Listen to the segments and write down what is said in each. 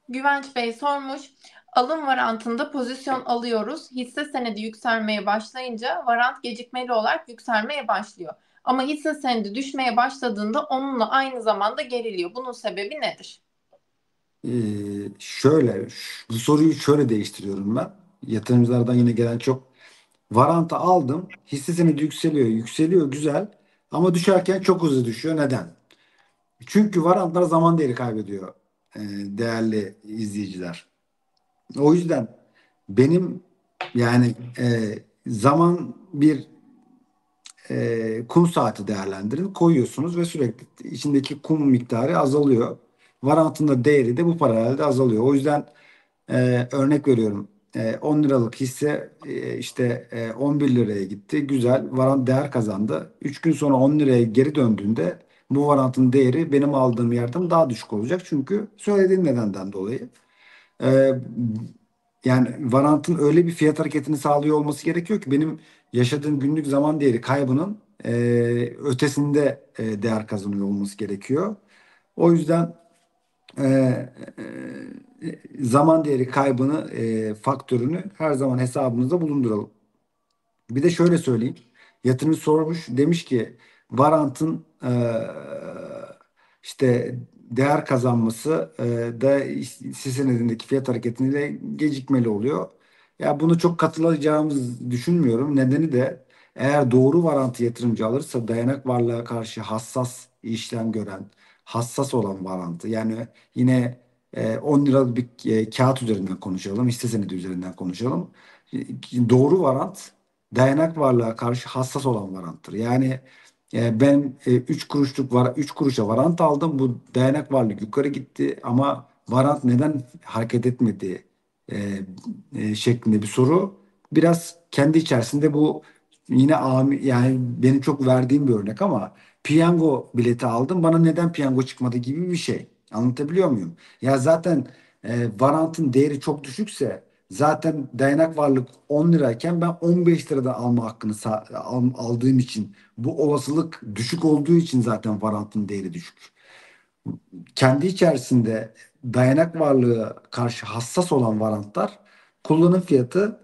Güvenç Bey sormuş. Alım varantında pozisyon alıyoruz. Hisse senedi yükselmeye başlayınca varant gecikmeli olarak yükselmeye başlıyor. Ama hisse senedi düşmeye başladığında onunla aynı zamanda geriliyor. Bunun sebebi nedir? Bu soruyu şöyle değiştiriyorum ben. Yatırımcılardan yine gelen çok varanta aldım. Hisse senedi yükseliyor. Yükseliyor güzel. Ama düşerken çok hızlı düşüyor. Neden? Çünkü varantlar zaman değeri kaybediyor değerli izleyiciler. O yüzden benim yani zaman bir kum saati değerlendirin. Koyuyorsunuz ve sürekli içindeki kum miktarı azalıyor. Varantın da değeri de bu paralelde azalıyor. O yüzden örnek veriyorum. 10 liralık hisse işte 11 liraya gitti. Güzel. Varant değer kazandı. 3 gün sonra 10 liraya geri döndüğünde bu varantın değeri benim aldığım yerden daha düşük olacak. Çünkü söylediğim nedenden dolayı. E, Yani varantın öyle bir fiyat hareketini sağlıyor olması gerekiyor ki benim yaşadığım günlük zaman değeri kaybının ötesinde değer kazanıyor olması gerekiyor. O yüzden zaman değeri kaybını faktörünü her zaman hesabınızda bulunduralım. Bir de şöyle söyleyeyim. Yatırımcı sormuş demiş ki varantın işte değer kazanması da hisse senedindeki fiyat hareketiyle gecikmeli oluyor. Ya bunu çok katılacağımız düşünmüyorum. Nedeni de eğer doğru varantı yatırımcı alırsa dayanak varlığa karşı hassas işlem gören, hassas olan varantı. Yani yine 10 liralık bir kağıt üzerinden konuşalım, hisse senedi üzerinden konuşalım. Doğru varant dayanak varlığa karşı hassas olan varanttır. Yani ben 3 kuruşluk var 3 kuruşa varant aldım. Bu dayanak varlık yukarı gitti ama varant neden hareket etmedi şeklinde bir soru. Biraz kendi içerisinde bu yine yani benim çok verdiğim bir örnek ama piyango bileti aldım. Bana neden piyango çıkmadı gibi bir şey. Anlatabiliyor muyum? Ya zaten varantın değeri çok düşükse zaten dayanak varlık 10 lirayken ben 15 lirada alma hakkını aldığım için bu olasılık düşük olduğu için zaten varantın değeri düşük. Kendi içerisinde dayanak varlığı karşı hassas olan varantlar kullanım fiyatı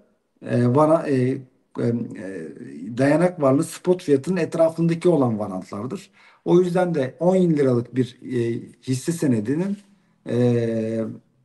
dayanak varlığı spot fiyatının etrafındaki olan varantlardır. O yüzden de 10 liralık bir hisse senedinin e,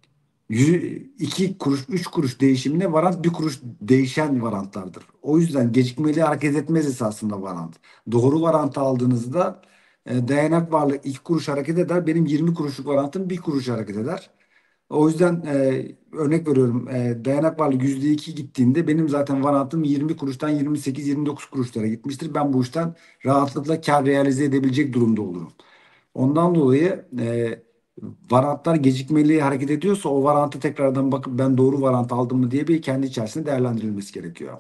2 kuruş, 3 kuruş değişimine varant bir kuruş değişen varantlardır. O yüzden gecikmeli hareket etmez esasında varant. Doğru varantı aldığınızda dayanak varlığı 2 kuruş hareket eder. Benim 20 kuruşluk varantım bir kuruş hareket eder. O yüzden örnek veriyorum dayanak varlığı %2 gittiğinde benim zaten varantım 20 kuruştan 28-29 kuruşlara gitmiştir. Ben bu işten rahatlıkla kar realize edebilecek durumda olurum. Ondan dolayı varantlar gecikmeli hareket ediyorsa o varantı tekrardan bakıp ben doğru varant aldım mı diye bir kendi içerisinde değerlendirilmesi gerekiyor.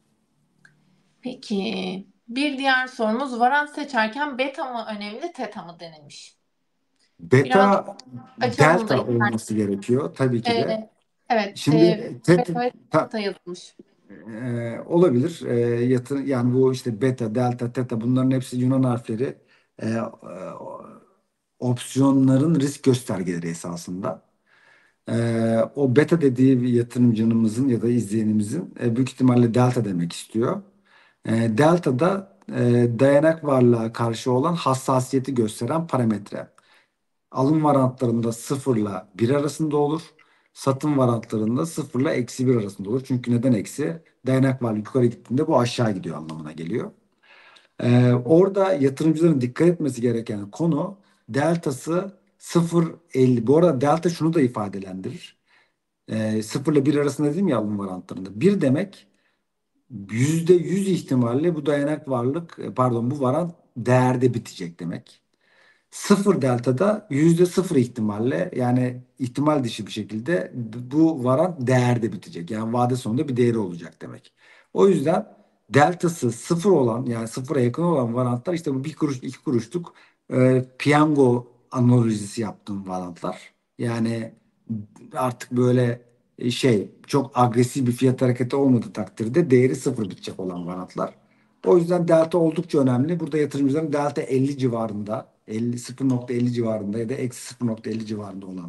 Peki bir diğer sorumuz varant seçerken beta mı önemli, teta mı denilmiş? Biraz Beta açalım da delta olması gerekiyor tabii ki de. Ee, evet, Şimdi beta ve teta yazılmış. olabilir. Yani bu işte beta, delta, teta bunların hepsi Yunan harfleri. Opsiyonların risk göstergeleri esasında. O beta dediği bir yatırımcımızın ya da izleyenimizin büyük ihtimalle delta demek istiyor. Delta da dayanak varlığa karşı olan hassasiyeti gösteren parametre. Alım varantlarında 0 ile 1 arasında olur. Satım varantlarında 0 ile -1 arasında olur. Çünkü neden eksi? Dayanak varlığı yukarı gittiğinde bu aşağı gidiyor anlamına geliyor. Orada yatırımcıların dikkat etmesi gereken konu deltası 0,50. Bu arada delta şunu da ifadelendirir. 0 ile 1 arasında dedim ya alım varantlarında. Bir demek %100 ihtimalle bu dayanak varlık pardon bu varant değerde bitecek demek. Sıfır deltada %0 ihtimalle yani ihtimal dışı bir şekilde bu varant değerde bitecek. Yani vade sonunda bir değeri olacak demek. O yüzden deltası sıfır olan yani sıfıra yakın olan varantlar işte bu bir kuruş iki kuruşluk piyango analojisi yaptığım varantlar. Yani artık böyle çok agresif bir fiyat hareketi olmadığı takdirde değeri sıfır bitecek olan varantlar. O yüzden delta oldukça önemli. Burada yatırımcıların delta 50 civarında, 50 0,50 civarında ya da -0,50 civarında olan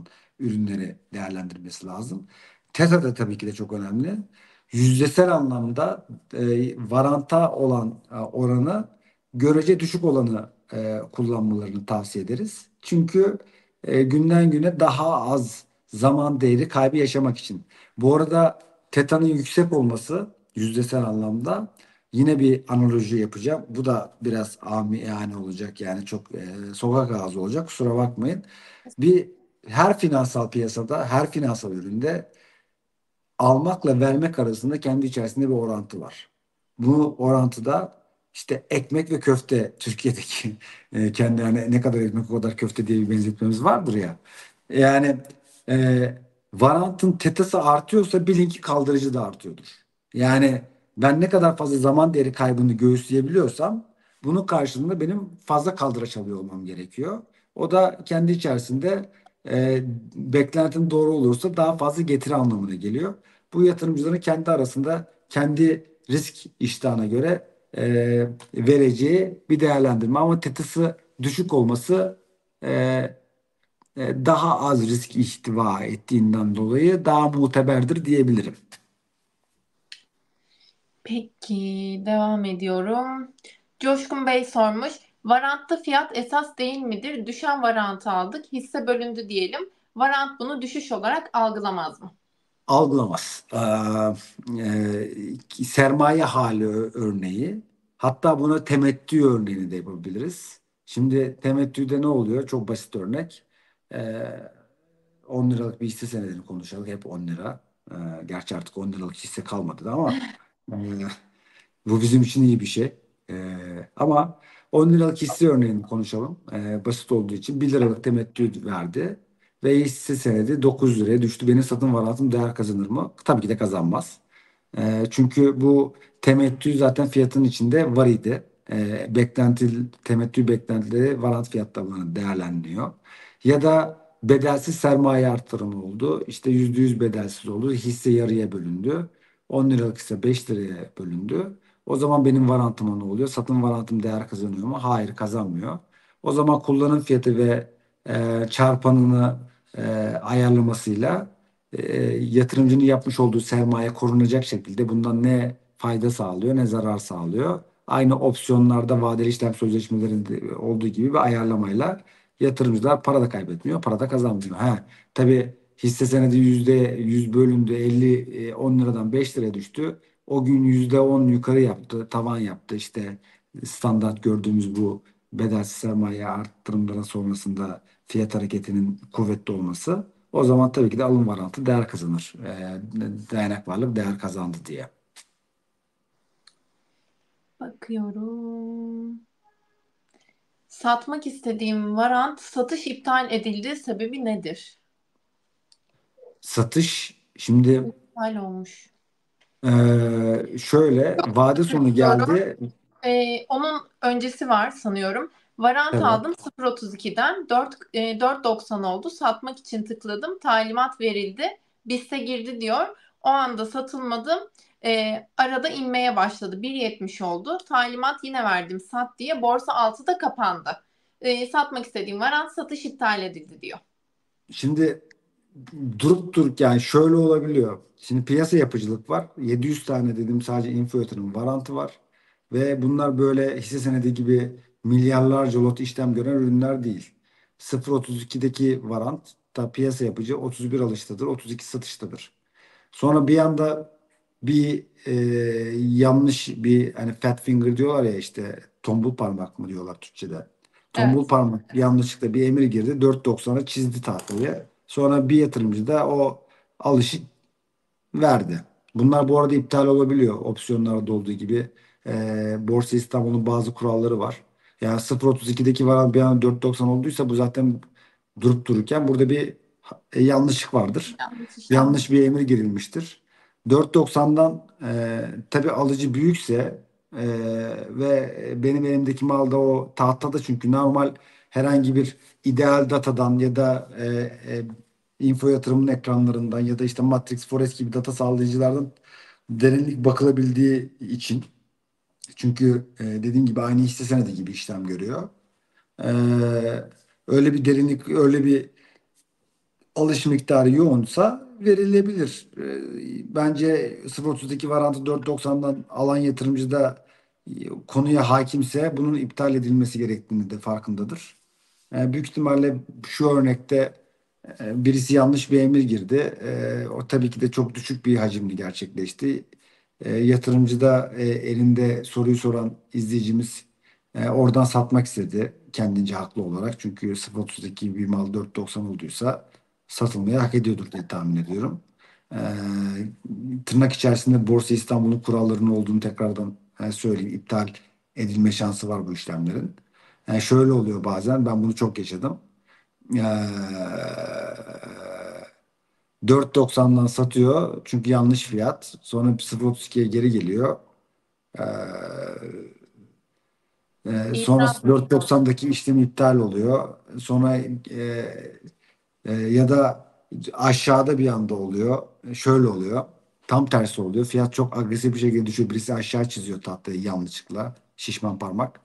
ürünleri değerlendirmesi lazım. TETA da tabii ki de çok önemli. Yüzdesel anlamda varanta olan oranı görece düşük olanı kullanmalarını tavsiye ederiz. Çünkü günden güne daha az zaman değeri kaybı yaşamak için. Bu arada TETA'nın yüksek olması yüzdesel anlamda yine bir analoji yapacağım. Bu da biraz yani olacak yani çok sokak ağzı olacak kusura bakmayın. Bir her finansal piyasada her finansal üründe almakla vermek arasında kendi içerisinde bir orantı var. Bu orantıda işte ekmek ve köfte Türkiye'deki kendi yani ne kadar ekmek o kadar köfte diye bir benzetmemiz vardır ya. Yani varantın tetası artıyorsa bilin ki kaldırıcı da artıyordur. Yani ben ne kadar fazla zaman değeri kaybını göğüsleyebiliyorsam bunun karşılığında benim fazla kaldıraç alıyor olmam gerekiyor. O da kendi içerisinde beklentin doğru olursa daha fazla getiri anlamına geliyor. Bu yatırımcıların kendi arasında kendi risk iştahına göre vereceği bir değerlendirme. Ama tetası düşük olması e, daha az risk ihtiva ettiğinden dolayı daha muteberdir diyebilirim. Peki, devam ediyorum. Coşkun Bey sormuş. Varantta fiyat esas değil midir? Düşen varantı aldık, hisse bölündü diyelim. Varant bunu düşüş olarak algılamaz mı? Algılamaz. Sermaye hali örneği. Hatta buna temettü örneğini de yapabiliriz. Şimdi temettüde ne oluyor? Çok basit örnek. Ee, 10 liralık bir hisse senedini konuşalım. Hep 10 lira. Gerçi artık 10 liralık hisse kalmadı da ama e, bu bizim için iyi bir şey. Ama 10 liralık hisse örneğini konuşalım. Basit olduğu için 1 liralık temettü verdi. Ve hisse senedi 9 liraya düştü. Benim satın varantım değer kazanır mı? Tabii ki de kazanmaz. Çünkü bu temettü zaten fiyatın içinde var idi. Temettü beklentileri varant fiyatlarına değerlendiriliyor. Ya da bedelsiz sermaye artırımı oldu. İşte %100 bedelsiz oldu. Hisse yarıya bölündü. 10 liralık ise 5 liraya bölündü. O zaman benim varantıma ne oluyor? Satın varantım değer kazanıyor mu? Hayır, kazanmıyor. O zaman kullanım fiyatı ve çarpanını e, ayarlamasıyla yatırımcının yapmış olduğu sermaye korunacak şekilde bundan ne fayda sağlıyor ne zarar sağlıyor. Aynı opsiyonlarda vadeli işlem sözleşmelerinde olduğu gibi bir ayarlamayla yatırımcılar para da kaybetmiyor, para da kazanmıyor. Ha, tabii hisse senedi %100 bölündü, 10 liradan 5 liraya düştü. O gün %10 yukarı yaptı, tavan yaptı. İşte standart gördüğümüz bu bedelsiz sermaye arttırımların sonrasında fiyat hareketinin kuvvetli olması. O zaman tabii ki de alım varantı değer kazanır. Dayanak varlık değer kazandı diye. Bakıyorum. Satmak istediğim varant satış iptal edildi. Sebebi nedir? Satış şimdi İptal olmuş. şöyle vade sonu Diyorum. geldi. Onun öncesi var sanıyorum. Varant Evet. aldım 0.32'den 4.90 oldu. Satmak için tıkladım. Talimat verildi. BIST'e girdi diyor. O anda satılmadım. Arada inmeye başladı. 1.70 oldu. Talimat yine verdim sat diye. Borsa 6'da kapandı. Satmak istediğim varant satış iptal edildi diyor. Şimdi durup dururken şöyle olabiliyor. Şimdi piyasa yapıcılık var. 700 tane dedim sadece info yatırım varantı var. Ve bunlar böyle hisse senedi gibi milyarlarca lot işlem gören ürünler değil. 0.32'deki varant da piyasa yapıcı 31 alıştadır, 32 satıştadır. Sonra bir anda bir yanlış bir hani fat finger diyorlar ya işte tombul parmak mı diyorlar Türkçe'de. Tombul Evet. parmak yanlışlıkla bir emir girdi 4.90'a çizdi tahtayı. Sonra bir yatırımcı da o alışı verdi. Bunlar bu arada iptal olabiliyor. Opsiyonlarda olduğu gibi Borsa İstanbul'un bazı kuralları var. Yani 0.32'deki varan bir an 4.90 olduysa bu zaten durup dururken burada bir yanlışlık vardır. Yanlış işlem. Yanlış bir emir girilmiştir. 4.90'dan tabii alıcı büyükse ve benim elimdeki malda o tahtada çünkü normal herhangi bir ideal datadan ya da info yatırımın ekranlarından ya da işte Matrix, Forex gibi data sağlayıcılardan derinlik bakılabildiği için çünkü dediğim gibi aynı hisse senedi gibi işlem görüyor. E, öyle bir derinlik, öyle bir alış miktarı yoğunsa verilebilir. Bence 0.32 varantı 4.90'dan alan yatırımcı da konuya hakimse bunun iptal edilmesi gerektiğini de farkındadır. Büyük ihtimalle şu örnekte birisi yanlış bir emir girdi. O tabii ki de çok düşük bir hacimli gerçekleşti. Yatırımcı da elinde soruyu soran izleyicimiz oradan satmak istedi kendince haklı olarak. Çünkü 0.32 bir mal 4.90 olduysa satılmayı hak ediyordur diye tahmin ediyorum. E, Tırnak içerisinde Borsa İstanbul'un kurallarının olduğunu tekrardan söyleyeyim. İptal edilme şansı var bu işlemlerin. Şöyle oluyor bazen, ben bunu çok yaşadım. Ee, 4.90'dan satıyor çünkü yanlış fiyat. Sonra 0.32'ye geri geliyor. Ee, Sonra İtiraz. 4.90'daki işlem iptal oluyor. Sonra ya da aşağıda bir anda oluyor. Şöyle oluyor. Tam tersi oluyor. Fiyat çok agresif bir şekilde düşüyor. Birisi aşağı çiziyor tahtayı yanlışlıkla. Şişman parmak.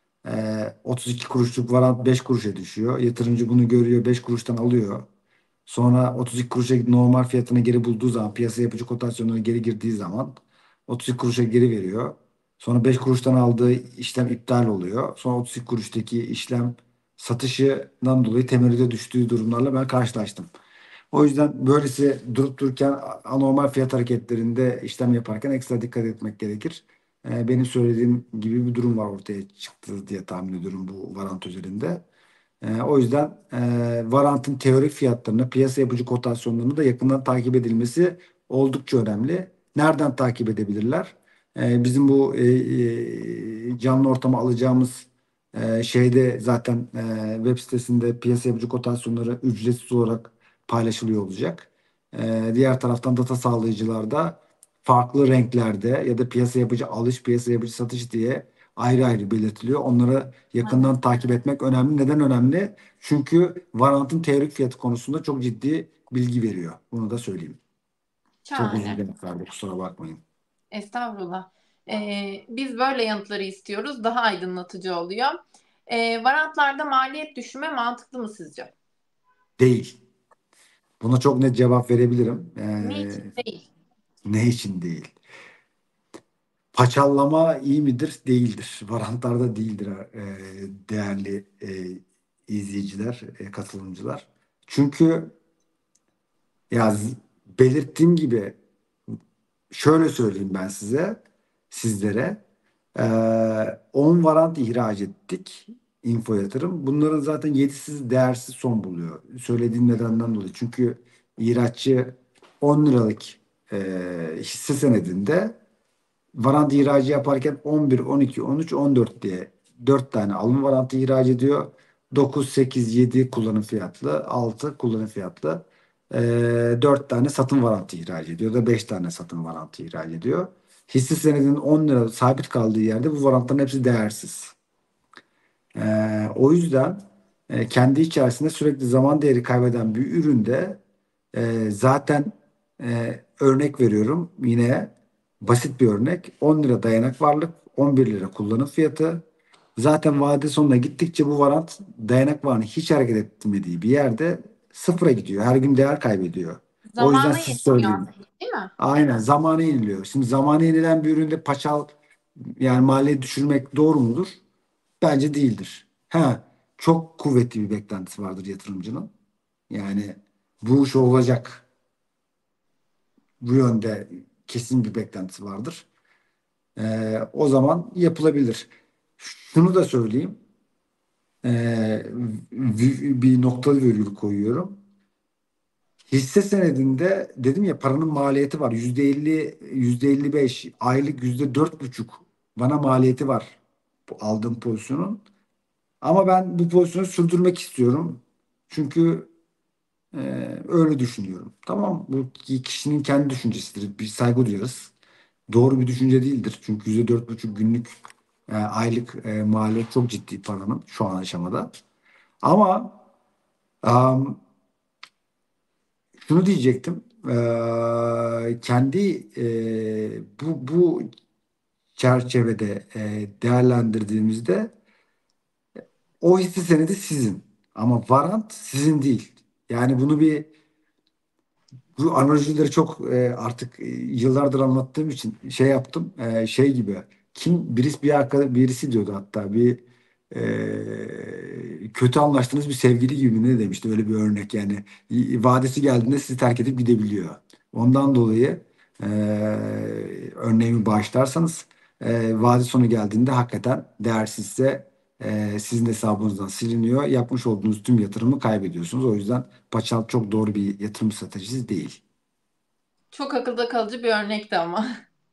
32 kuruşluk varant 5 kuruşa düşüyor. Yatırımcı bunu görüyor, 5 kuruştan alıyor. Sonra 32 kuruşa normal fiyatını geri bulduğu zaman, piyasa yapıcı kotasyonuna geri girdiği zaman 32 kuruşa geri veriyor. Sonra 5 kuruştan aldığı işlem iptal oluyor. Sonra 32 kuruştaki işlem satışından dolayı temerrüde düştüğü durumlarla ben karşılaştım. O yüzden böylesi durup dururken anormal fiyat hareketlerinde işlem yaparken ekstra dikkat etmek gerekir. Benim söylediğim gibi bir durum var, ortaya çıktı diye tahmin ediyorum bu varant üzerinde. O yüzden varantın teorik fiyatlarını, piyasa yapıcı kotasyonlarını da yakından takip edilmesi oldukça önemli. Nereden takip edebilirler? Bizim bu canlı ortama alacağımız şeyde zaten web sitesinde piyasa yapıcı kotasyonları ücretsiz olarak paylaşılıyor olacak. Diğer taraftan data sağlayıcılar da farklı renklerde ya da piyasa yapıcı alış, piyasa yapıcı satış diye ayrı ayrı belirtiliyor. Onları yakından takip etmek önemli. Neden önemli? Çünkü varantın teorik fiyatı konusunda çok ciddi bilgi veriyor. Bunu da söyleyeyim. Çok uzun Şahane. cevap verdim, kusura bakmayın. Estağfurullah. Biz böyle yanıtları istiyoruz. Daha aydınlatıcı oluyor. Varantlarda maliyet düşürme mantıklı mı sizce? Değil. Buna çok net cevap verebilirim. Niçin değil? Ne için değil? Paçallama iyi midir? Değildir. Varantlarda değildir değerli izleyiciler, katılımcılar. Çünkü ya belirttiğim gibi şöyle söyleyeyim ben sizlere. 10 varant ihraç ettik. Info yatırım. Bunların zaten 7'si değersiz son buluyor. Söylediğim nedenden dolayı. Çünkü ihraççı 10 liralık hisse senedinde varant ihracı yaparken 11, 12, 13, 14 diye 4 tane alım varantı ihraç ediyor. 9, 8, 7 kullanım fiyatlı, 6 kullanım fiyatlı. 4 tane satın varantı ihraç ediyor da 5 tane satın varantı ihraç ediyor. Hisse senedinin 10 lira sabit kaldığı yerde bu varantların hepsi değersiz. O yüzden kendi içerisinde sürekli zaman değeri kaybeden bir üründe zaten örnek veriyorum, yine basit bir örnek, 10 lira dayanak varlık, 11 lira kullanım fiyatı. Zaten vade sonuna gittikçe bu varant dayanak varını hiç hareket etmediği bir yerde sıfıra gidiyor. Her gün değer kaybediyor. O yüzden Zamanı siz yetmiyor söyleyeyim. aslında, değil mi? Aynen, zamanı yeniliyor. Şimdi zamanı yenilen bir üründe paçal, yani maliyet düşürmek doğru mudur? Bence değildir. Ha, çok kuvvetli bir beklentisi vardır yatırımcının. Yani bu iş olacak. Bu yönde kesin bir beklentisi vardır. O zaman yapılabilir. Şunu da söyleyeyim. Ee, bir noktalı virgül koyuyorum. Hisse senedinde dedim ya, paranın maliyeti var. %50, %55, aylık %4,5 bana maliyeti var bu aldığım pozisyonun. Ama ben bu pozisyonu sürdürmek istiyorum. Çünkü öyle düşünüyorum. Tamam, bu kişinin kendi düşüncesidir. Bir saygı duyarız. Doğru bir düşünce değildir. Çünkü %4,5 günlük aylık maliyet çok ciddi paranın şu an aşamada. Ama am, şunu diyecektim. Kendi bu çerçevede değerlendirdiğimizde o hisse senedi sizin. Ama varant sizin değil. Yani bunu bir Bu analojileri çok artık yıllardır anlattığım için şey yaptım. Şey gibi. Birisi diyordu hatta kötü anlaştığınız bir sevgili gibi ne demişti, öyle bir örnek yani. Vadesi geldiğinde sizi terk edip gidebiliyor. Ondan dolayı e, örneğimi bağışlarsanız vade sonu geldiğinde hakikaten değersizse sizin hesabınızdan siliniyor. Yapmış olduğunuz tüm yatırımı kaybediyorsunuz. O yüzden paçal çok doğru bir yatırım stratejisi değil. Çok akılda kalıcı bir örnekti ama.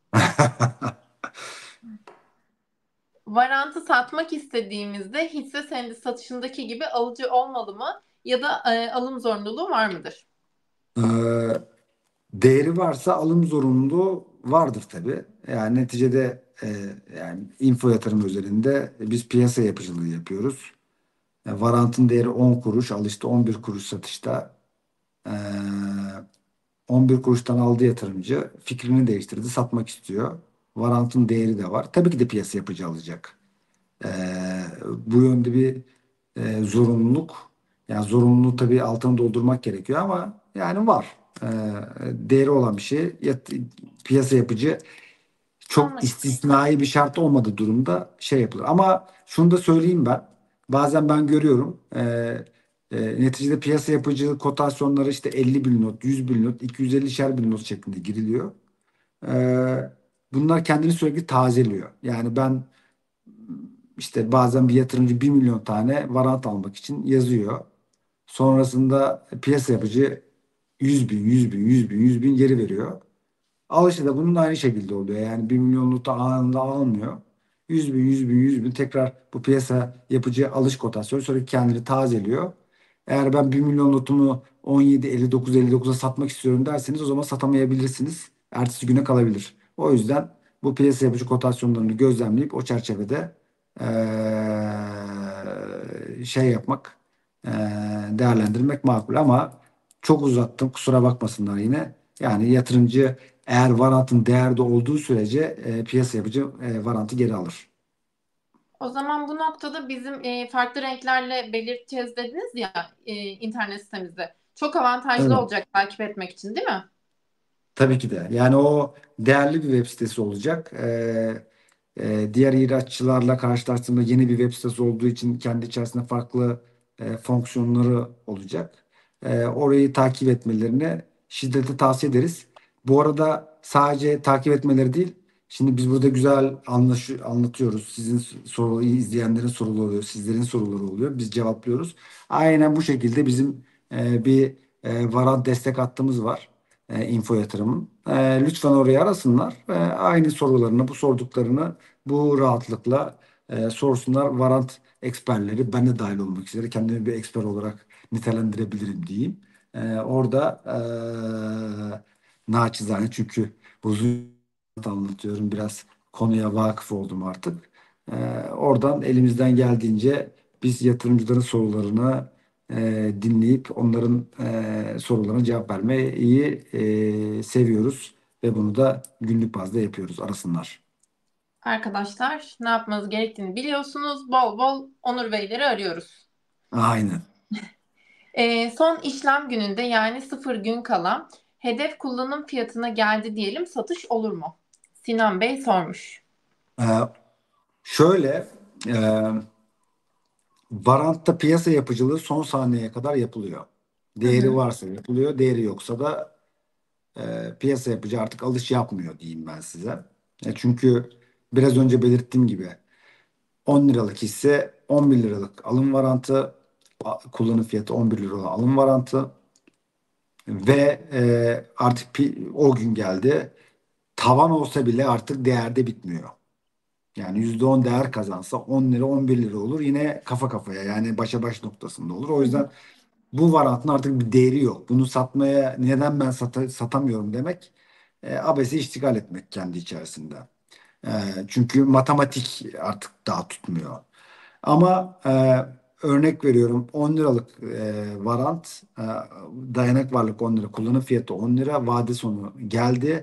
Varantı satmak istediğimizde hisse senedi satışındaki gibi alıcı olmalı mı? Ya da alım zorunluluğu var mıdır? Ee, Değeri varsa alım zorunluluğu vardır tabii. Yani neticede yani info yatırım üzerinde biz piyasa yapıcılığı yapıyoruz. Varantın değeri 10 kuruş, al işte 11 kuruş satışta. Ee, 11 kuruştan aldı yatırımcı, fikrini değiştirdi, satmak istiyor. Varantın değeri de var. Tabii ki de piyasa yapıcı alacak. Ee, Bu yönde bir zorunluluk. Yani zorunluluğu tabii altını doldurmak gerekiyor ama yani var. Değeri olan bir şey. Piyasa yapıcı çok Anlaşıldı. istisnai bir şart olmadığı durumda şey yapılır. Ama şunu da söyleyeyim ben. Bazen ben görüyorum. Neticede piyasa yapıcı kotasyonları işte 50 bin not, 100 bin not, 250'şer bin not şeklinde giriliyor. Ee, Bunlar kendini sürekli tazeliyor. Yani ben işte bazen bir yatırımcı 1 milyon tane varant almak için yazıyor. Sonrasında piyasa yapıcı 100 bin, 100 bin, 100 bin, 100 bin geri veriyor. Alışı da bunun aynı şekilde oluyor. Yani 1 milyonluk da anında almıyor. 100 bin, 100 bin, 100 bin tekrar bu piyasa yapıcı alış kotasyonu sürekli kendini tazeliyor. Eğer ben 1 milyon notumu 17, 59, 59'a satmak istiyorum derseniz o zaman satamayabilirsiniz. Ertesi güne kalabilir. O yüzden bu piyasa yapıcı kotasyonlarını gözlemleyip o çerçevede şey yapmak, eee, değerlendirmek makul ama çok uzattım, kusura bakmasınlar yine. Yani yatırımcı eğer varantın değerde olduğu sürece piyasa yapıcı varantı geri alır. O zaman bu noktada bizim farklı renklerle belirteceğiz dediniz ya internet sitemizde. Çok avantajlı Evet. olacak takip etmek için, değil mi? Tabii ki de. Yani o değerli bir web sitesi olacak. Diğer ihraççılarla karşılaştığımda yeni bir web sitesi olduğu için kendi içerisinde farklı fonksiyonları olacak. Orayı takip etmelerini şiddetle tavsiye ederiz. Bu arada sadece takip etmeleri değil, şimdi biz burada güzel anlatıyoruz. Sizin soruları, izleyenlerin soruları oluyor, sizlerin soruları oluyor. Biz cevaplıyoruz. Aynen bu şekilde bizim bir Varant destek hattımız var, info yatırımın. Lütfen oraya arasınlar. Aynı sorularını, bu sorduklarını bu rahatlıkla sorsunlar. Varant eksperleri, ben de dahil olmak üzere kendimi bir eksper olarak nitelendirebilirim diyeyim. Orada naçizane, çünkü uzun anlatıyorum, biraz konuya vakıf oldum artık. Oradan elimizden geldiğince biz yatırımcıların sorularını dinleyip onların sorularına cevap vermeyi seviyoruz ve bunu da günlük bazda yapıyoruz. Arasınlar. Arkadaşlar ne yapmanız gerektiğini biliyorsunuz. Bol bol Onur Beyleri arıyoruz. Aynen. Son işlem gününde yani 0 gün kala hedef kullanım fiyatına geldi diyelim, satış olur mu? Sinan Bey sormuş. Ee, Şöyle, e, varantta piyasa yapıcılığı son saniyeye kadar yapılıyor. Hı Değeri hı. varsa yapılıyor, değeri yoksa da piyasa yapıcı artık alış yapmıyor diyeyim ben size. Çünkü biraz önce belirttiğim gibi 10 liralık hisse 11 liralık alım varantı, kullanım fiyatı 11 lira olan alım varantı ve artık o gün geldi. Tavan olsa bile artık değerde bitmiyor. Yani %10 değer kazansa 10 lira 11 lira olur. Yine kafa kafaya, yani başa baş noktasında olur. O Hı hı. yüzden bu varantın artık bir değeri yok. Bunu satmaya neden ben satamıyorum demek abesi iştigal etmek kendi içerisinde. E, Çünkü matematik artık daha tutmuyor. Ama örnek veriyorum, 10 liralık varant, dayanak varlık 10 lira, kullanım fiyatı 10 lira, vade sonu geldi.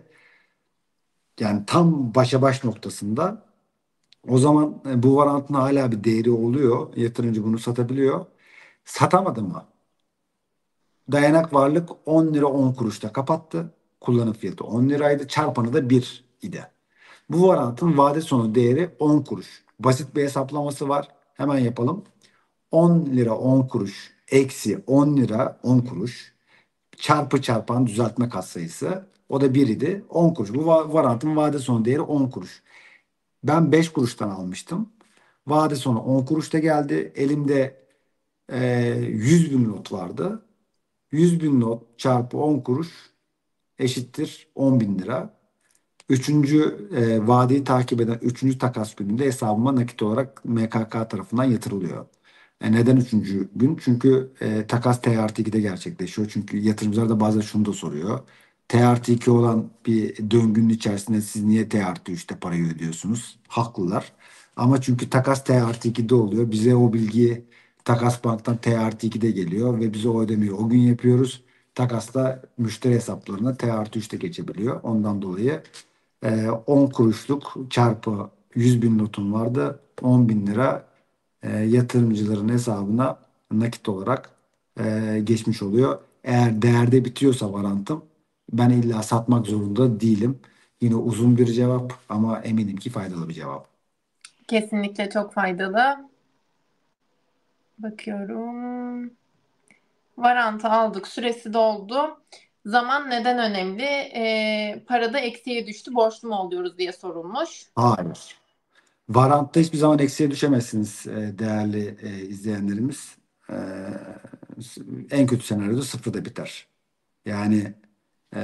Yani tam başa baş noktasında. O zaman bu varantın hala bir değeri oluyor. Yatırımcı bunu satabiliyor. Satamadı mı? Dayanak varlık 10 lira 10 kuruşta kapattı. Kullanım fiyatı 10 liraydı. Çarpanı da 1 idi. Bu varantın vade sonu değeri 10 kuruş. Basit bir hesaplaması var. Hemen yapalım. 10 lira 10 kuruş eksi 10 lira 10 kuruş çarpı çarpan düzeltme katsayısı. O da 1 idi. 10 kuruş. Bu varantın vade sonu değeri 10 kuruş. Ben 5 kuruştan almıştım. Vade sonu 10 kuruşta geldi. Elimde 100 bin not vardı. 100 bin not çarpı 10 kuruş eşittir 10 bin lira. Üçüncü vadeyi takip eden üçüncü takas gününde hesabıma nakit olarak MKK tarafından yatırılıyor. Neden üçüncü gün? Çünkü takas T artı 2'de gerçekleşiyor. Çünkü yatırımcılar da bazen şunu da soruyor. T artı 2 olan bir döngünün içerisinde siz niye T artı 3'te parayı ödüyorsunuz? Haklılar. Ama çünkü takas T artı 2'de oluyor. Bize o bilgi takas banktan T artı 2'de geliyor ve bize o ödemeyi o gün yapıyoruz. Takasta müşteri hesaplarına T artı 3'te geçebiliyor. Ondan dolayı 10 kuruşluk çarpı 100 bin notum vardı. 10 bin lira yatırımcıların hesabına nakit olarak geçmiş oluyor. Eğer değerde bitiyorsa varantım ben illa satmak zorunda değilim. Yine uzun bir cevap ama eminim ki faydalı bir cevap. Kesinlikle çok faydalı. Bakıyorum. Varantı aldık. Süresi doldu. Zaman neden önemli? Parada eksiye düştü. Borçlu mu oluyoruz diye sorulmuş. Hayır. Varantta hiçbir zaman eksiye düşemezsiniz değerli izleyenlerimiz. E, En kötü senaryoda sıfırda biter. Yani e,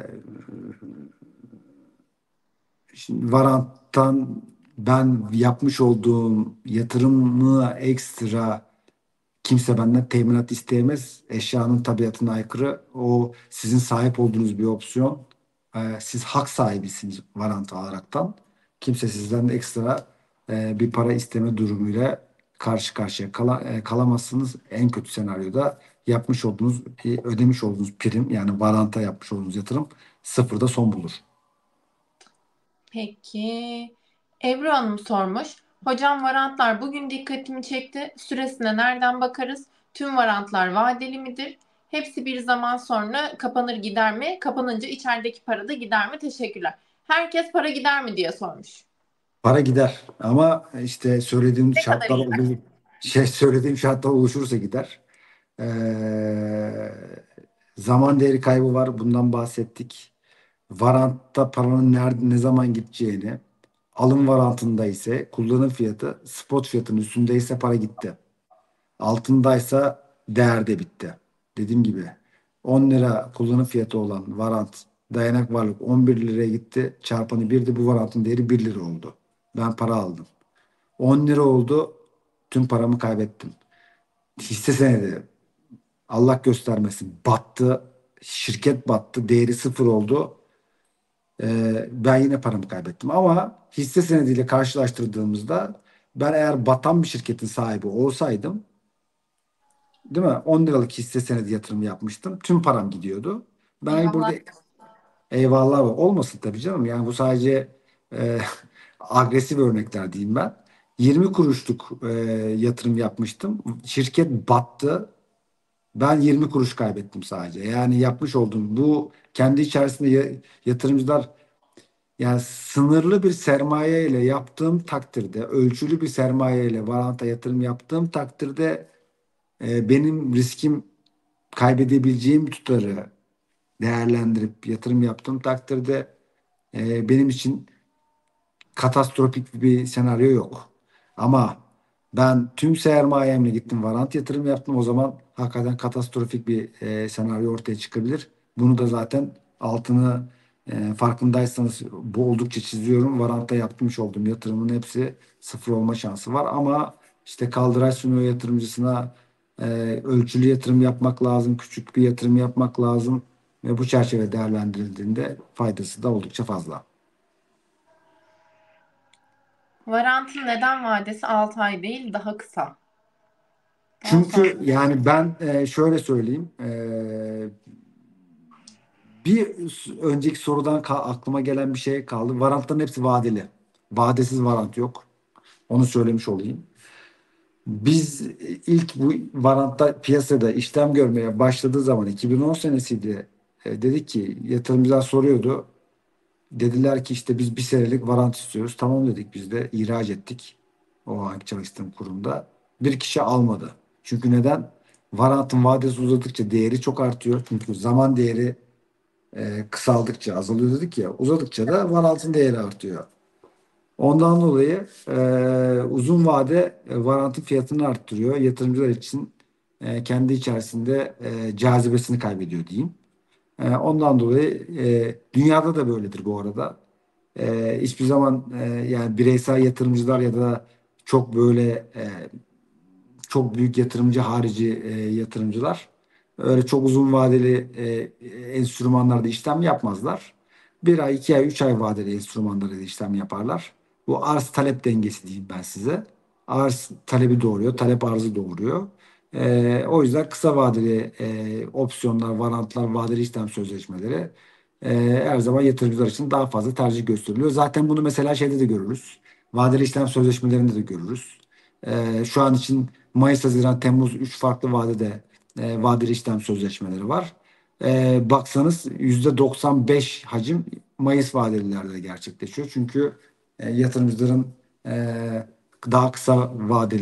şimdi Varant'tan ben yapmış olduğum yatırımı ekstra kimse benden teminat isteyemez. Eşyanın tabiatına aykırı. O sizin sahip olduğunuz bir opsiyon. Siz hak sahibisiniz Varant alaraktan. Kimse sizden de ekstra bir para isteme durumuyla karşı karşıya kalamazsınız. En kötü senaryoda yapmış olduğunuz, ödemiş olduğunuz prim yani Varant'a yapmış olduğunuz yatırım sıfırda son bulur. Peki. Ebru Hanım sormuş. Hocam varantlar bugün dikkatimi çekti. Süresine nereden bakarız? Tüm varantlar vadeli midir? Hepsi bir zaman sonra kapanır gider mi? Kapanınca içerideki para da gider mi? Teşekkürler. Herkes para gider mi diye sormuş. Para gider ama işte söylediğim Ne kadar şartlar gider? söylediğim şartlar oluşursa gider. Ee, Zaman değeri kaybı var. Bundan bahsettik. Varantta paranın nerede ne zaman gideceğini, alım varantında ise kullanım fiyatı spot fiyatının üstündeyse para gitti. Altındaysa değerde bitti. Dediğim gibi 10 lira kullanım fiyatı olan varant dayanak varlık 11 liraya gitti. Çarpanı birdi, bu varantın değeri 1 lira oldu. Ben para aldım. 10 lira oldu. Tüm paramı kaybettim. Hisse senedi Allah göstermesin battı. Şirket battı. Değeri sıfır oldu. Ben yine paramı kaybettim. Ama hisse senediyle karşılaştırdığımızda ben eğer batan bir şirketin sahibi olsaydım, değil mi? 10 liralık hisse senedi yatırım yapmıştım. Tüm param gidiyordu. Ben burada Eyvallah. eyvallah var. Olmasın tabii canım. Yani bu sadece e, agresif örnekler diyeyim ben. 20 kuruşluk yatırım yapmıştım. Şirket battı. Ben 20 kuruş kaybettim sadece. Yani yapmış olduğum bu kendi içerisinde yatırımcılar yani sınırlı bir sermaye ile yaptığım takdirde, ölçülü bir sermaye ile varanta yatırım yaptığım takdirde benim riskim kaybedebileceğim tutarı değerlendirip yatırım yaptığım takdirde benim için katastrofik bir senaryo yok. Ama ben tüm sermayemle gittim varant yatırım yaptım. O zaman hakikaten katastrofik bir senaryo ortaya çıkabilir. Bunu da zaten altını farkındaysanız bu oldukça çiziyorum. Varanta yapmış olduğum yatırımın hepsi sıfır olma şansı var. Ama işte kaldıraç sunuyor yatırımcısına e, ölçülü yatırım yapmak lazım. Küçük bir yatırım yapmak lazım. Ve bu çerçeve değerlendirildiğinde faydası da oldukça fazla. Varantın neden vadesi 6 ay değil daha kısa? Daha sonra. Çünkü yani ben şöyle söyleyeyim. Bir önceki sorudan aklıma gelen bir şey kaldı. Varantların hepsi vadeli. Vadesiz varant yok. Onu söylemiş olayım. Biz ilk bu varantta piyasada işlem görmeye başladığı zaman 2010 senesiydi. Dedik ki yatırımcılar soruyordu. Dediler ki işte biz bir senelik varant istiyoruz. Tamam dedik biz de ihraç ettik. O anki çalıştığım kurumda. Bir kişi almadı. Çünkü neden? Varantın vadesi uzadıkça değeri çok artıyor. Çünkü zaman değeri kısaldıkça azalıyor dedik ya. Uzadıkça da varantın değeri artıyor. Ondan dolayı uzun vade varantı fiyatını arttırıyor. Yatırımcılar için kendi içerisinde cazibesini kaybediyor diyeyim. Ondan dolayı dünyada da böyledir bu arada. Hiçbir zaman yani bireysel yatırımcılar ya da çok böyle çok büyük yatırımcı harici yatırımcılar öyle çok uzun vadeli enstrümanlarda işlem yapmazlar. Bir ay, iki ay, üç ay vadeli enstrümanlarda işlem yaparlar. Bu arz talep dengesi diyeyim ben size. Arz talebi doğuruyor, talep arzı doğuruyor. O yüzden kısa vadeli opsiyonlar, varantlar, vadeli işlem sözleşmeleri her zaman yatırımcılar için daha fazla tercih gösteriliyor. Zaten bunu mesela şeyde de görürüz. Vadeli işlem sözleşmelerinde de görürüz. Şu an için Mayıs, Haziran, Temmuz 3 farklı vadede vadeli işlem sözleşmeleri var. Baksanız %95 hacim Mayıs vadelilerde gerçekleşiyor. Çünkü yatırımcıların daha kısa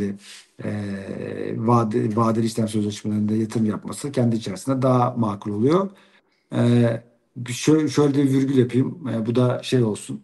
vadeli işlem sözleşmelerinde yatırım yapması kendi içerisinde daha makul oluyor. Şöyle de bir virgül yapayım. Bu da şey olsun.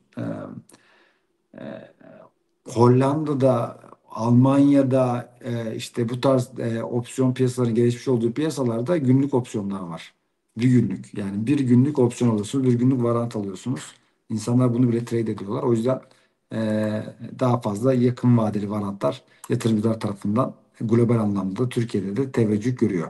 Hollanda'da, Almanya'da işte bu tarz opsiyon piyasaların gelişmiş olduğu piyasalarda günlük opsiyonlar var. Bir günlük. Yani bir günlük opsiyon alıyorsunuz, bir günlük varant alıyorsunuz. İnsanlar bunu bile trade ediyorlar. O yüzden e, daha fazla yakın vadeli varantlar yatırımcılar tarafından global anlamda Türkiye'de de teveccüh görüyor.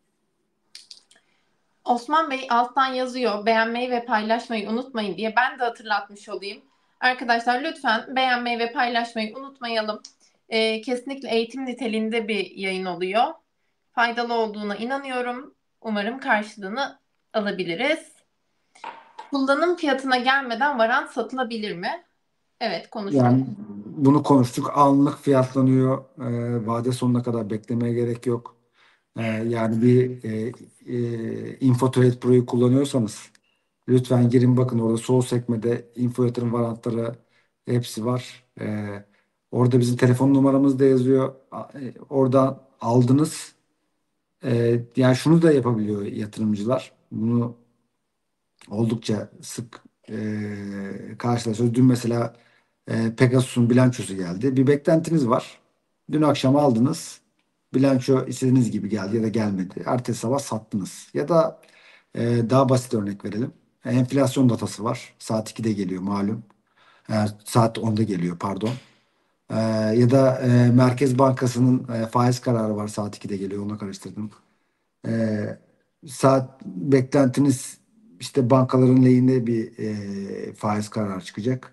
Osman Bey alttan yazıyor beğenmeyi ve paylaşmayı unutmayın diye ben de hatırlatmış olayım. Arkadaşlar lütfen beğenmeyi ve paylaşmayı unutmayalım. Kesinlikle eğitim niteliğinde bir yayın oluyor. Faydalı olduğuna inanıyorum. Umarım karşılığını alabiliriz. Kullanım fiyatına gelmeden varant satılabilir mi? Evet konuştuk. Yani bunu konuştuk. Anlık fiyatlanıyor. Vade sonuna kadar beklemeye gerek yok. Yani bir InfoTrade Pro'yu kullanıyorsanız lütfen girin bakın orada sol sekmede info yatırım varantları hepsi var. Orada bizim telefon numaramız da yazıyor. Oradan aldınız. Yani şunu da yapabiliyor yatırımcılar. Bunu oldukça sık karşılaşıyoruz. Dün mesela Pegasus'un bilançosu geldi. Bir beklentiniz var. Dün akşam aldınız. Bilanço istediğiniz gibi geldi ya da gelmedi. Ertesi sabah sattınız. Ya da daha basit örnek verelim. Enflasyon datası var. Saat 2'de geliyor malum. Saat 10'da geliyor pardon. Ya da Merkez Bankası'nın faiz kararı var. Saat 2'de geliyor. Onu karıştırdım. Ee, Saat beklentiniz işte bankaların lehine bir faiz kararı çıkacak.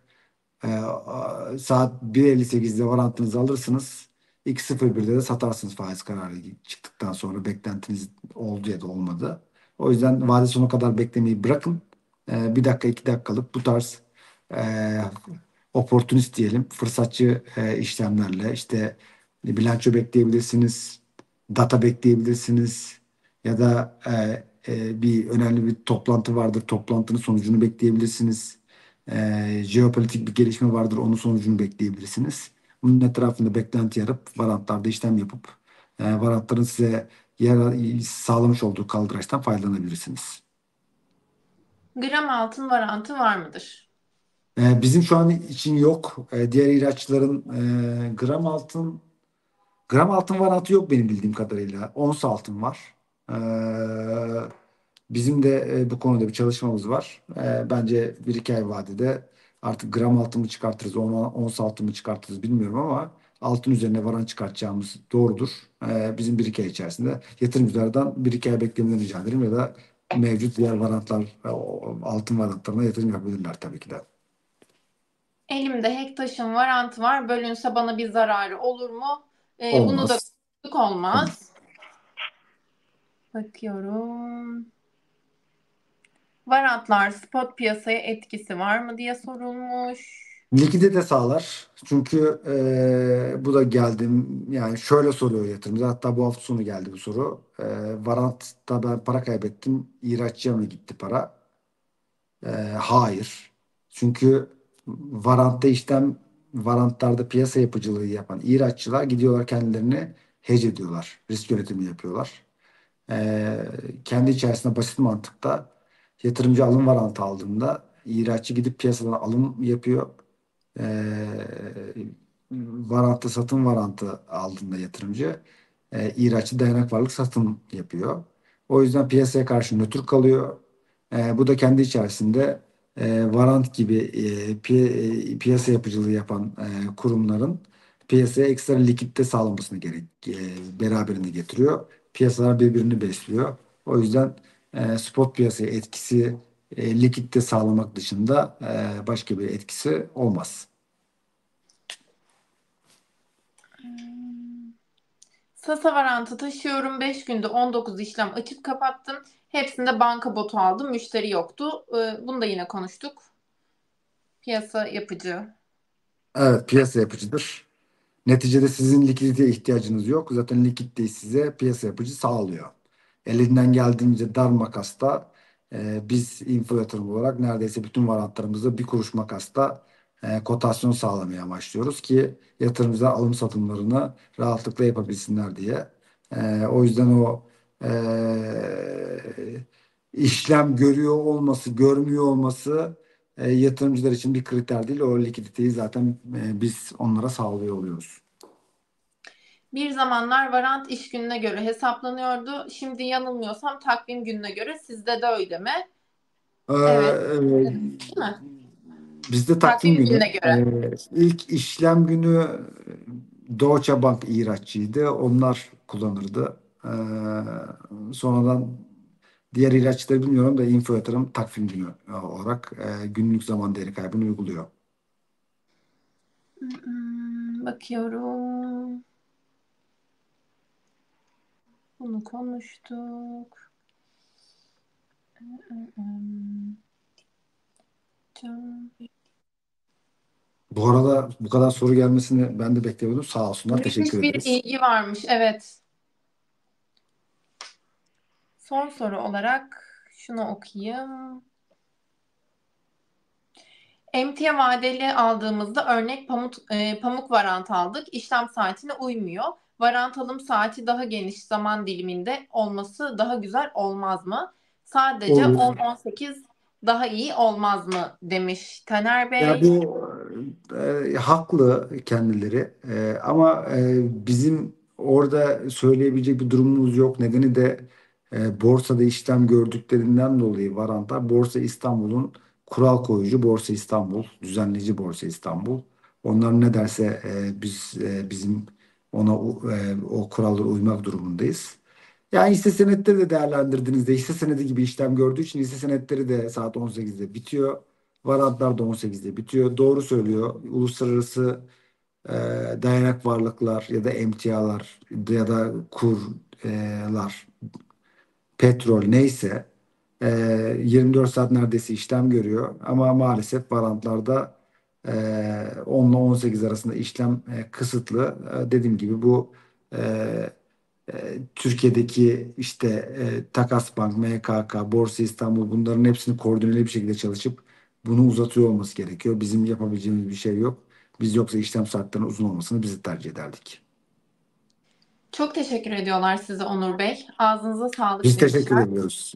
Saat 1.58'de varantınızı alırsınız. 2.01'de de satarsınız faiz kararı çıktıktan sonra beklentiniz oldu ya da olmadı. O yüzden vade sonu kadar beklemeyi bırakın. Bir dakika iki dakikalık bu tarz e, oportunist diyelim fırsatçı işlemlerle işte bilanço bekleyebilirsiniz, data bekleyebilirsiniz ya da bir önemli bir toplantı vardır. Toplantının sonucunu bekleyebilirsiniz. Jeopolitik bir gelişme vardır. Onun sonucunu bekleyebilirsiniz. Bunun etrafında beklenti yarıp varantlarda işlem yapıp varantların size sağlamış olduğu kaldıraçtan faydalanabilirsiniz. Gram altın varantı var mıdır? Bizim şu an için yok. Diğer ilaçların gram altın varantı yok benim bildiğim kadarıyla. Ons altın var. Ee, Bizim de bu konuda bir çalışmamız var. Bence bir iki ay vadede artık gram altın mı çıkartırız, ons altın mı çıkartırız bilmiyorum ama altın üzerine varan çıkartacağımız doğrudur. Bizim bir iki ay içerisinde yatırımcılardan bir iki ay beklemelerini rica ederim ya da mevcut diğer varantlar, altın varantlarına yatırım yapabilirler tabii ki de. Elimde Hektaş'ın varantı var. Bölünse bana bir zararı olur mu? Bunu da Olmaz. konuştuk, olmaz. Bakıyorum. Varantlar spot piyasaya etkisi var mı diye sorulmuş. Likidite sağlar. Çünkü bu da geldim yani şöyle soruyor yatırımcı. Hatta bu hafta sonu geldi bu soru. Varant'ta ben para kaybettim. İhraççıya mı gitti para? Hayır. Çünkü Varant'ta işlem Varantlarda piyasa yapıcılığı yapan ihraççılar gidiyorlar kendilerini hedge ediyorlar. Risk yönetimi yapıyorlar. Ee, Kendi içerisinde basit mantıkta yatırımcı alım varantı aldığında ihraççı gidip piyasadan alım yapıyor. Varantı satım varantı aldığında yatırımcı ihraççı dayanak varlık satım yapıyor. O yüzden piyasaya karşı nötr kalıyor. Bu da kendi içerisinde varant gibi piyasa yapıcılığı yapan kurumların piyasaya ekstra likitte sağlamasını beraberinde getiriyor. Piyasalar birbirini besliyor. O yüzden spot piyasaya etkisi likitte sağlamak dışında başka bir etkisi olmaz. Sasa Varant'ı taşıyorum. 5 günde 19 işlem açıp kapattım. Hepsinde banka botu aldım. Müşteri yoktu. Bunu da yine konuştuk. Piyasa yapıcı. Evet, piyasa yapıcıdır. Neticede sizin likiditeye ihtiyacınız yok. Zaten likiditeyi size piyasa yapıcı sağlıyor. Elinden geldiğince dar makasta biz info yatırım olarak neredeyse bütün varantlarımızda bir kuruş makasta kotasyon sağlamaya amaçlıyoruz ki yatırımcılar alım satımlarını rahatlıkla yapabilsinler diye. O yüzden o e, işlem görüyor olması, görmüyor olması yatırımcılar için bir kriter değil. O likiditeyi zaten biz onlara sağlıyor oluyoruz. Bir zamanlar varant iş gününe göre hesaplanıyordu. Şimdi yanılmıyorsam takvim gününe göre, sizde de öyle mi? Evet, değil mi? Bizde takvim Takvim günü. gününe göre. İlk işlem günü Deutsche Bank ihraççıydı. Onlar kullanırdı. Sonradan diğer ilaçları bilmiyorum da info yatırım takvim günü olarak günlük zaman değeri kaybını uyguluyor. Bakıyorum. Bunu konuştuk. Hmm, can- Bu arada bu kadar soru gelmesini ben de beklemiyordum. Sağ olsunlar. Teşekkür Müthiş bir ederiz. ilgi varmış. Evet. Son soru olarak şunu okuyayım. Emtia vadeli aldığımızda örnek pamuk varant aldık. İşlem saatine uymuyor. Varant alım saati daha geniş zaman diliminde olması daha güzel olmaz mı? Sadece Olur. 10-18 daha iyi olmaz mı demiş Taner Ya Bey. bu haklı kendileri. Ama bizim orada söyleyebilecek bir durumumuz yok. Nedeni de borsada işlem gördüklerinden dolayı Varanta Borsa İstanbul'un kural koyucu Borsa İstanbul, düzenleyici Borsa İstanbul. Onlar ne derse biz bizim o kurallara uymak durumundayız. Yani hisse senetleri de değerlendirdiğinizde hisse senedi gibi işlem gördüğü için hisse senetleri de saat 18'de bitiyor. Varantlar da 18'de bitiyor. Doğru söylüyor. Uluslararası e, dayanak varlıklar ya da emtialar ya da kurlar, petrol neyse 24 saat neredeyse işlem görüyor. Ama maalesef varantlarda 10 ile 18 arasında işlem kısıtlı. Dediğim gibi bu Türkiye'deki işte Takasbank, MKK, Borsa İstanbul bunların hepsini koordineli bir şekilde çalışıp bunu uzatıyor olması gerekiyor. Bizim yapabileceğimiz bir şey yok. Biz yoksa işlem saatlerinin uzun olmasını biz de tercih ederdik. Çok teşekkür ediyorlar size Onur Bey. Ağzınıza sağlık Biz teşekkür demişler. ediyoruz.